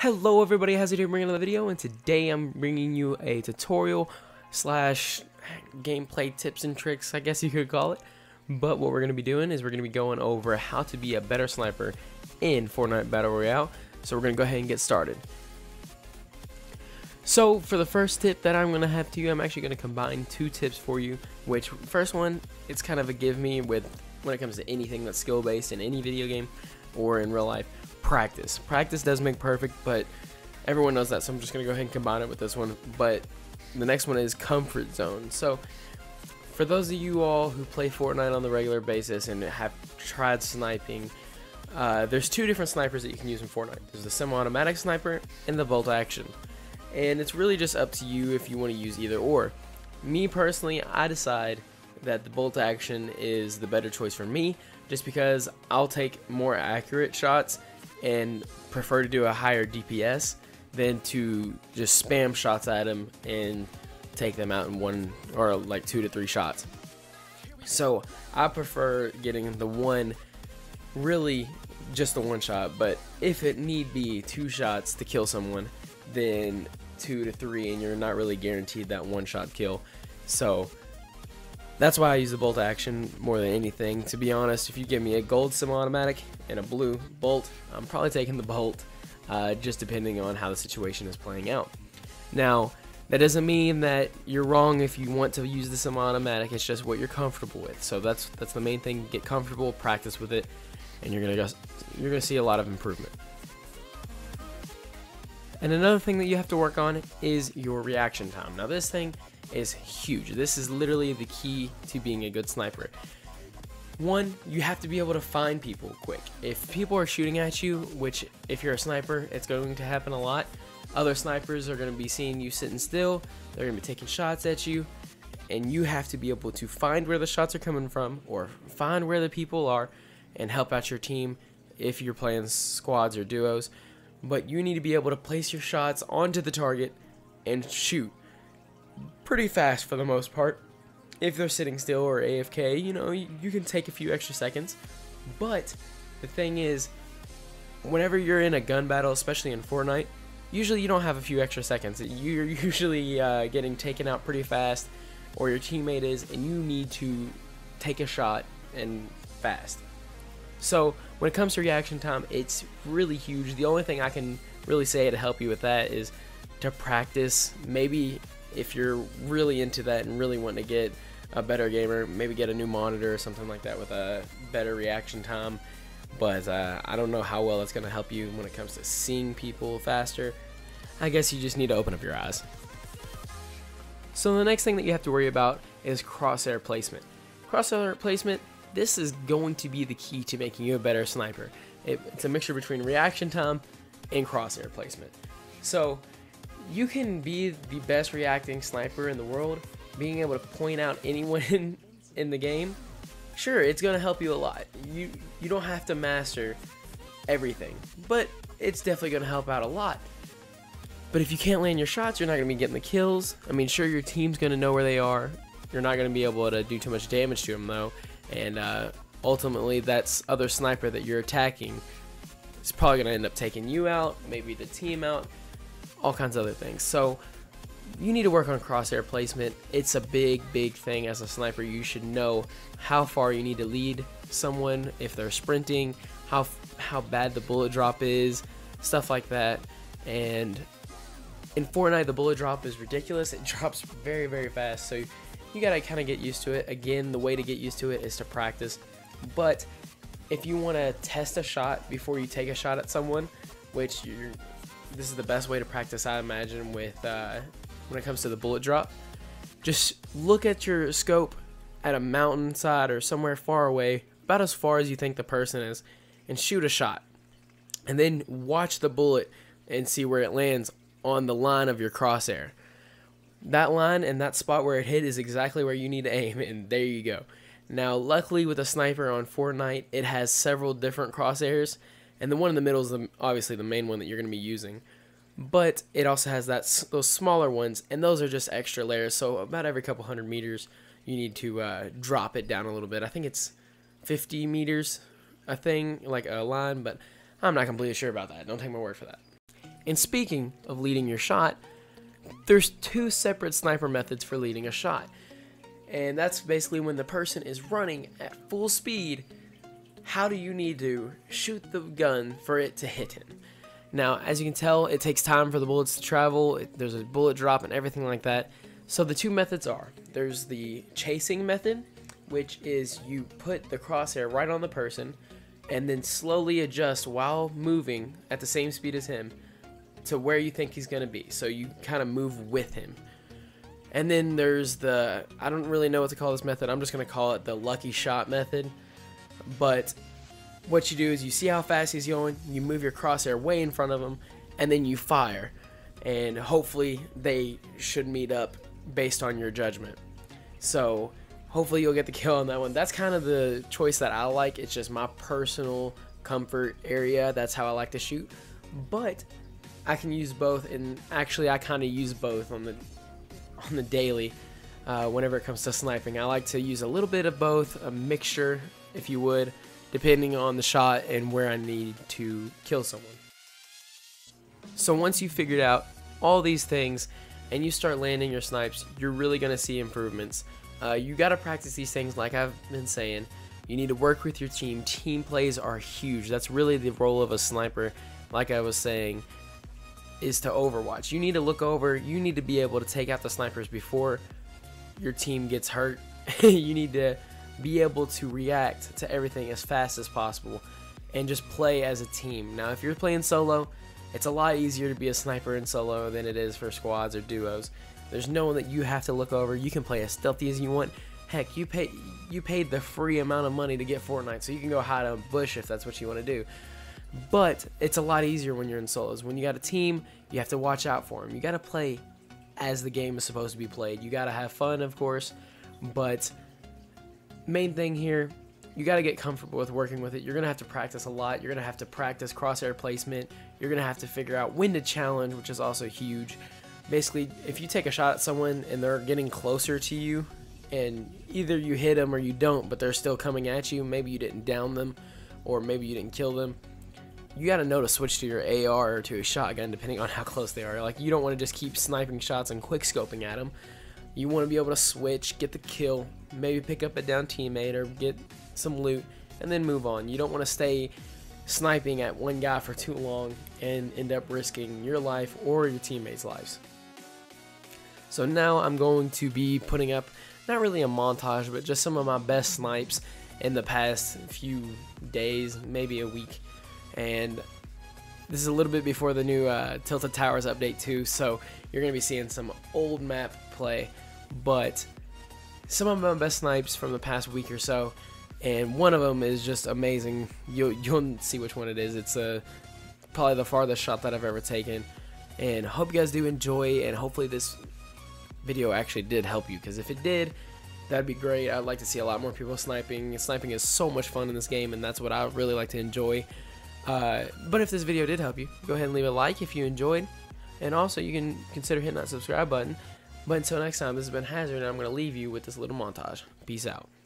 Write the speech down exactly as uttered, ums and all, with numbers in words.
Hello everybody, how's it doing? Bringing another video, and today I'm bringing you a tutorial slash gameplay tips and tricks, I guess you could call it. But what we're going to be doing is we're going to be going over how to be a better sniper in Fortnite Battle Royale. So we're going to go ahead and get started. So for the first tip that I'm going to have to you, I'm actually going to combine two tips for you. Which first one, it's kind of a give me with when it comes to anything that's skill based in any video game or in real life. Practice. Practice does make perfect, but everyone knows that, so I'm just going to go ahead and combine it with this one. But the next one is comfort zone. So for those of you all who play Fortnite on the regular basis and have tried sniping, uh, there's two different snipers that you can use in Fortnite. There's the semi-automatic sniper and the bolt action. And it's really just up to you if you want to use either or. Me personally, I decide that the bolt action is the better choice for me, just because I'll take more accurate shots and prefer to do a higher D P S than to just spam shots at them and take them out in one or like two to three shots. So I prefer getting the one, really just the one shot, but if it need be two shots to kill someone, then two to three, and you're not really guaranteed that one shot kill. So that's why I use the bolt action more than anything. To be honest, if you give me a gold semi-automatic and a blue bolt, I'm probably taking the bolt, uh, just depending on how the situation is playing out. Now, that doesn't mean that you're wrong if you want to use the semi-automatic. It's just what you're comfortable with. So that's that's the main thing. Get comfortable, practice with it, and you're gonna just, you're gonna see a lot of improvement. And another thing that you have to work on is your reaction time. Now this thing is huge. This is literally the key to being a good sniper. One, you have to be able to find people quick. If people are shooting at you, which if you're a sniper, it's going to happen a lot. Other snipers are going to be seeing you sitting still. They're going to be taking shots at you. And you have to be able to find where the shots are coming from, or find where the people are, and help out your team if you're playing squads or duos. But you need to be able to place your shots onto the target and shoot pretty fast for the most part. If they're sitting still or A F K, you know, you, you can take a few extra seconds. But the thing is, whenever you're in a gun battle, especially in Fortnite, usually you don't have a few extra seconds. You're usually uh, getting taken out pretty fast, or your teammate is, and you need to take a shot and fast. So when it comes to reaction time, it's really huge. The only thing I can really say to help you with that is to practice. Maybe if you're really into that and really wanting to get a better gamer, maybe get a new monitor or something like that with a better reaction time. But uh, I don't know how well it's going to help you when it comes to seeing people faster. I guess you just need to open up your eyes. So the next thing that you have to worry about is crosshair placement. Crosshair placement, this is going to be the key to making you a better sniper. It, it's a mixture between reaction time and crosshair placement. So you can be the best reacting sniper in the world, being able to point out anyone in the game. Sure, it's going to help you a lot. You, you don't have to master everything, but it's definitely going to help out a lot. But if you can't land your shots, you're not going to be getting the kills. I mean, sure, your team's going to know where they are. You're not going to be able to do too much damage to them, though. And uh, ultimately, that's other sniper that you're attacking is probably going to end up taking you out, maybe the team out, all kinds of other things. So you need to work on crosshair placement. It's a big, big thing as a sniper. You should know how far you need to lead someone if they're sprinting, how how bad the bullet drop is, stuff like that. And in Fortnite, the bullet drop is ridiculous. It drops very, very fast. So you gotta kind of get used to it. Again, the way to get used to it is to practice. But if you want to test a shot before you take a shot at someone, which you're, this is the best way to practice, I imagine, with uh, when it comes to the bullet drop. Just look at your scope at a mountainside or somewhere far away, about as far as you think the person is, and shoot a shot. And then watch the bullet and see where it lands on the line of your crosshair. That line and that spot where it hit is exactly where you need to aim, and there you go. Now, luckily with a sniper on Fortnite, it has several different crosshairs, and the one in the middle is the, obviously the main one that you're going to be using. But it also has that those smaller ones, and those are just extra layers. So about every couple hundred meters, you need to uh, drop it down a little bit. I think it's fifty meters a thing, like a line, but I'm not completely sure about that. Don't take my word for that. And speaking of leading your shot, there's two separate sniper methods for leading a shot. And that's basically when the person is running at full speed, how do you need to shoot the gun for it to hit him? Now, as you can tell, it takes time for the bullets to travel. It, there's a bullet drop and everything like that. So the two methods are, there's the chasing method, which is you put the crosshair right on the person and then slowly adjust while moving at the same speed as him to where you think he's going to be. So you kind of move with him. And then there's the, I don't really know what to call this method. I'm just going to call it the lucky shot method. But what you do is you see how fast he's going, you move your crosshair way in front of him, and then you fire. And hopefully they should meet up based on your judgment. So hopefully you'll get the kill on that one. That's kind of the choice that I like. It's just my personal comfort area. That's how I like to shoot. But I can use both, and actually I kind of use both on the on the daily uh, whenever it comes to sniping. I like to use a little bit of both, a mixture if you would, depending on the shot and where I need to kill someone. So once you've figured out all these things and you start landing your snipes, you're really going to see improvements. Uh, you got to practice these things like I've been saying. You need to work with your team. Team plays are huge. That's really the role of a sniper, like I was saying, is to overwatch. You need to look over, you need to be able to take out the snipers before your team gets hurt. You need to be able to react to everything as fast as possible and just play as a team. Now if you're playing solo, it's a lot easier to be a sniper in solo than it is for squads or duos. There's no one that you have to look over. You can play as stealthy as you want. Heck, you pay you paid the free amount of money to get Fortnite, so you can go hide in a bush if that's what you want to do. But it's a lot easier when you're in solos. When you got a team, you have to watch out for them. You got to play as the game is supposed to be played. You got to have fun, of course, but main thing here, you got to get comfortable with working with it. You're going to have to practice a lot. You're going to have to practice crosshair placement. You're going to have to figure out when to challenge, which is also huge. Basically, if you take a shot at someone and they're getting closer to you, and either you hit them or you don't, but they're still coming at you, maybe you didn't down them, or maybe you didn't kill them, you got to know to switch to your A R or to a shotgun depending on how close they are. Like, you don't want to just keep sniping shots and quick scoping at them. You want to be able to switch, get the kill, maybe pick up a down teammate or get some loot, and then move on. You don't want to stay sniping at one guy for too long and end up risking your life or your teammates' lives. So now I'm going to be putting up not really a montage, but just some of my best snipes in the past few days, maybe a week. And this is a little bit before the new uh, Tilted Towers update too, so you're going to be seeing some old map play, but some of my best snipes from the past week or so, and one of them is just amazing. You'll, you'll see which one it is. It's uh, probably the farthest shot that I've ever taken, and hope you guys do enjoy, and hopefully this video actually did help you, because if it did, that'd be great. I'd like to see a lot more people sniping. Sniping is so much fun in this game, and that's what I really like to enjoy. Uh, but if this video did help you, go ahead and leave a like if you enjoyed, and also you can consider hitting that subscribe button. But until next time, this has been Hazard, and I'm going to leave you with this little montage. Peace out.